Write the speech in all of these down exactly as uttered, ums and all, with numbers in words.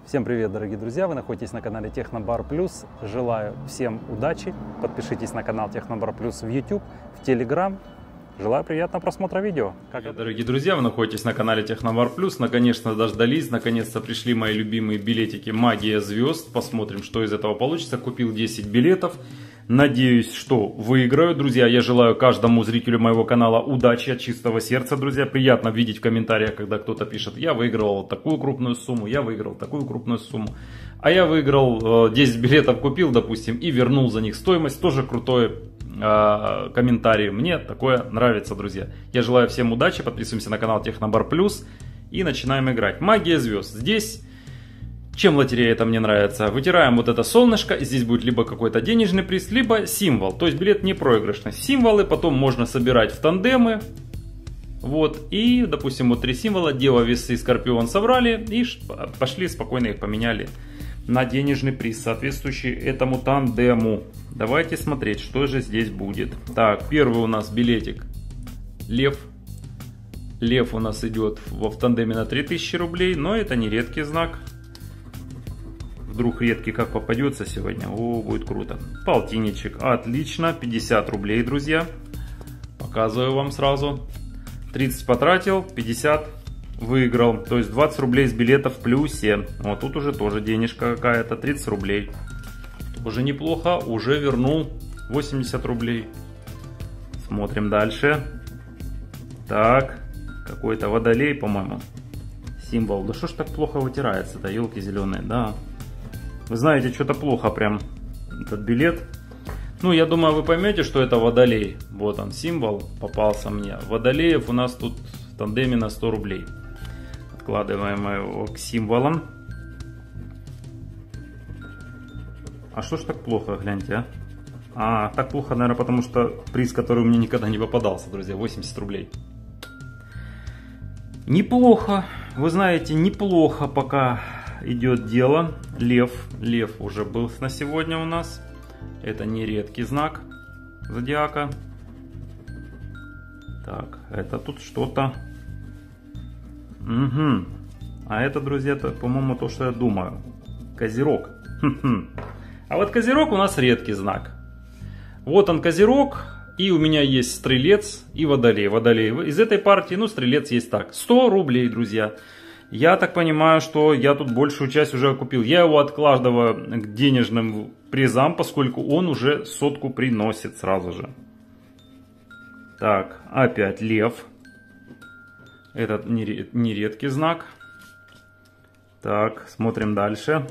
Всем привет, дорогие друзья! Вы находитесь на канале Технобар Плюс. Желаю всем удачи. Подпишитесь на канал Технобар Плюс в YouTube, в Telegram. Желаю приятного просмотра видео. Как... Дорогие друзья, вы находитесь на канале Технобар Плюс. Наконец-то дождались, наконец-то пришли мои любимые билетики «Магия звезд». Посмотрим, что из этого получится. Купил десять билетов. Надеюсь, что выиграю. Друзья, я желаю каждому зрителю моего канала удачи от чистого сердца, друзья. Приятно видеть в комментариях, когда кто-то пишет: я выиграл вот такую крупную сумму, я выиграл такую крупную сумму. А я выиграл, десять билетов купил, допустим, и вернул за них стоимость. Тоже крутой э, комментарий. Мне такое нравится, друзья. Я желаю всем удачи. Подписываемся на канал Технобар Плюс. И начинаем играть. Магия звезд. Здесь... Чем лотерея это мне нравится? Вытираем вот это солнышко, здесь будет либо какой-то денежный приз, либо символ. То есть билет не проигрышный. Символы потом можно собирать в тандемы. Вот, и, допустим, вот три символа: Дева, Весы, Скорпион собрали и пошли спокойно их поменяли на денежный приз, соответствующий этому тандему. Давайте смотреть, что же здесь будет. Так, первый у нас билетик Лев. Лев у нас идет в, в тандеме на три тысячи рублей, но это не редкий знак. Вдруг редкий как попадется сегодня. О, будет круто. Полтинничек. Отлично. пятьдесят рублей, друзья. Показываю вам сразу. тридцать потратил, пятьдесят выиграл. То есть двадцать рублей с билета в плюсе. Вот тут уже тоже денежка какая-то. тридцать рублей. Уже неплохо. Уже вернул восемьдесят рублей. Смотрим дальше. Так. Какой-то водолей, по-моему. Символ. Да что ж так плохо вытирается-то, елки зеленые. Да. Вы знаете, что-то плохо прям этот билет. Ну, я думаю, вы поймете, что это водолей. Вот он, символ попался мне. Водолеев у нас тут в тандеме на сто рублей. Откладываем его к символам. А что ж так плохо, гляньте, а? А, так плохо, наверное, потому что приз, который мне никогда не попадался, друзья, восемьдесят рублей. Неплохо, вы знаете, неплохо пока идет дело. Лев. Лев уже был на сегодня у нас. Это не редкий знак зодиака. Так, это тут что-то. Угу. А это, друзья, по-моему, то, что я думаю. Козерог. А вот Козерог у нас редкий знак. Вот он, Козерог. И у меня есть Стрелец и Водолей. Водолей из этой партии, ну, Стрелец есть так. сто рублей, друзья. Я так понимаю, что я тут большую часть уже купил. Я его откладываю к денежным призам, поскольку он уже сотку приносит сразу же. Так, опять Лев. Этот нередкий знак. Так, смотрим дальше.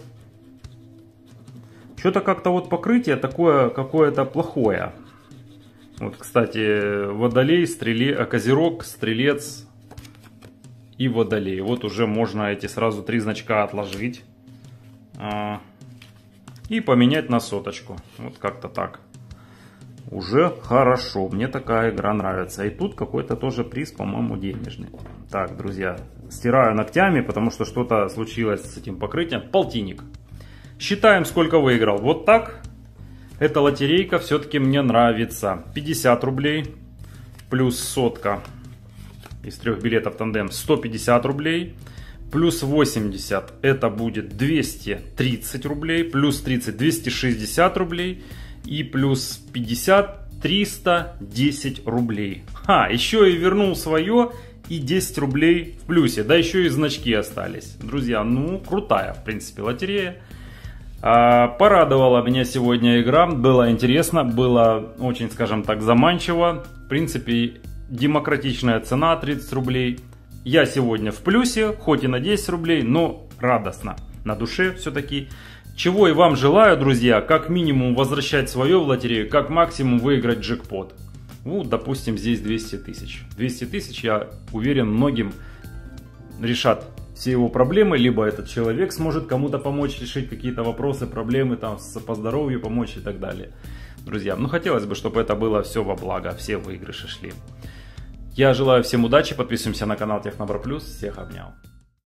Что-то как-то вот покрытие такое какое-то плохое. Вот, кстати, Водолей, Стрелец, Козерог, Стрелец и Водолей. Вот уже можно эти сразу три значка отложить а, и поменять на соточку. Вот как-то так. Уже хорошо. Мне такая игра нравится. И тут какой-то тоже приз, по-моему, денежный. Так, друзья, стираю ногтями, потому что что-то случилось с этим покрытием. Полтинник. Считаем, сколько выиграл. Вот так. Эта лотерейка все-таки мне нравится. пятьдесят рублей плюс сотка. Из трех билетов тандем сто пятьдесят рублей. Плюс восемьдесят это будет двести тридцать рублей. Плюс тридцать двести шестьдесят рублей. И плюс пятьдесят триста десять рублей. Ха, еще и вернул свое. И десять рублей в плюсе. Да еще и значки остались. Друзья, ну крутая в принципе лотерея. А, порадовала меня сегодня игра. Было интересно. Было очень, скажем так, заманчиво. В принципе, демократичная цена тридцать рублей. Я сегодня в плюсе, хоть и на десять рублей, но радостно на душе все-таки. Чего и вам желаю, друзья, как минимум возвращать свое в лотерею, как максимум выиграть джекпот. Ну, допустим, здесь двести тысяч. двести тысяч, я уверен, многим решат все его проблемы, либо этот человек сможет кому-то помочь решить какие-то вопросы, проблемы там по здоровью помочь и так далее. Друзья, ну хотелось бы, чтобы это было все во благо, все выигрыши шли. Я желаю всем удачи, подписываемся на канал Технобар Плюс, всех обнял.